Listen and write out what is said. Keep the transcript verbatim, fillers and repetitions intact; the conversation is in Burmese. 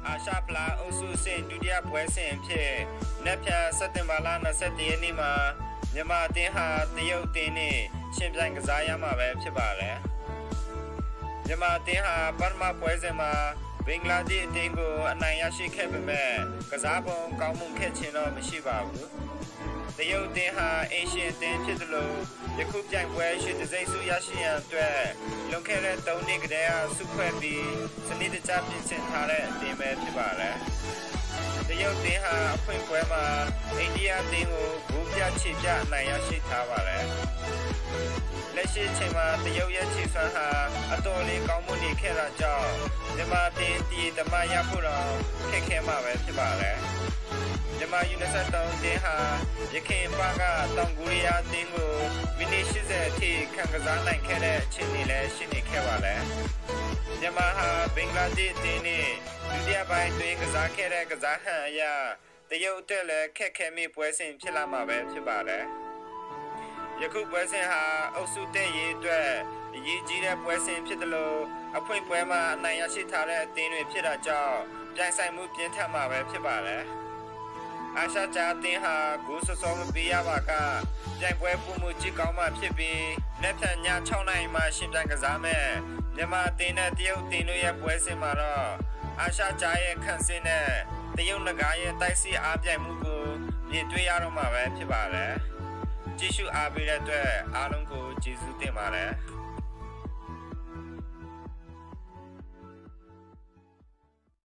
อาชาพลาอุสุเซนดุเดียป่วยเสียงเพียเนพยาสติมาลานาสติยนิมาเยมาติหาติยุตินี่ชิมจังกษายามาแบบဖြစ်ပါလေเยมาติหาปรมาป่วยเสมาဘင်္ဂလားဒေ့ရှ်အတင်းကိုအနိုင်ရရှိခဲ့ပေမဲ့ကစားပုံကောင်းမှုခဲ့ခြင်းတော့မရှိပါဘူး။တရုတ်တင်းဟာအင်ရှင်တင်းဖြစ်တယ်လို့ယခုပြိုင်ပွဲရှိတဲ့စိတ်ဆူရရှိရန်အတွက်လွန်ခဲ့တဲ့၃နှစ်ကတည်းကစုဖွဲ့ပြီးစနစ်တကျပြင်ဆင်ထားတဲ့အတင်းပဲဖြစ်ပါလေ။တရုတ်တင်းဟာအဖွင့်ပွဲမှာအိန္ဒိယတင်းကိုဂိုးပြချေပြအနိုင်ရရှိထားပါလေ။လက်ရှိချိန်မှာတရုတ်ရဲ့ခြေစွမ်းဟာအတော်လေးကောင်းမွန်နေခဲ့တာကြောင့်မြန်မာတင်းတီတမရဖို့တော့ခက်ခဲမှာပဲဖြစ်ပါလေမြန်မာယူနဆက်တောင်းတင်းဟာရခိုင်ဘက်ကတောင်ကိုရီးယားတင်းကိုမိနစ်၈၀အထိခံကစားနိုင်ခဲ့တဲ့အခြေအနေလည်းရှိနေခဲ့ပါလေမြန်မာဟာဘင်္ဂလားဒေ့ရှ်တင်းနဲ့ဒုတိယပိုင်းတွင်ကစားခဲ့တဲ့ကစားဟန်အရာတရုတ်အတွက်လည်းခက်ခဲမိပွဲစဉ်ဖြစ်လာမှာပဲဖြစ်ပါလေယခုပွဲစဉ်ဟာအုပ်စုတဲ့ရေးအတွက်အရေးကြီးတဲ့ပွဲစဉ်ဖြစ်တယ်လို့အဖွင့်ပွဲမှာအနိုင်ရရှိထားတဲ့အသင်းတွေဖြစ်တာကြောင့်ပြိုင်ဆိုင်မှုပြင်းထန်မှာပဲဖြစ်ပါလေအာရှဂျာအသင်းဟာဂိုးစောစောမပေးရပါကပြိုင်ပွဲပုံမှုကြည့်ကောင်းမှဖြစ်ပြီးလက်ဖြန်ည၆နာရီမှရှင်ပြိုင်ကစားမယ်မြန်မာအသင်းနဲ့တရုတ်အသင်းတို့ရဲ့ပွဲစဉ်မှာတော့အာရှဂျာရဲ့ခန့်စင်းနဲ့တရုတ်နဂါရဲ့တိုက်စီအားပြိုင်မှုကိုမြင်တွေ့ရတော့မှာပဲဖြစ်ပါလေကြည့်ရှုအားပေးတဲ့အတွက်အားလုံးကိုကျေးဇူးတင်ပါတယ်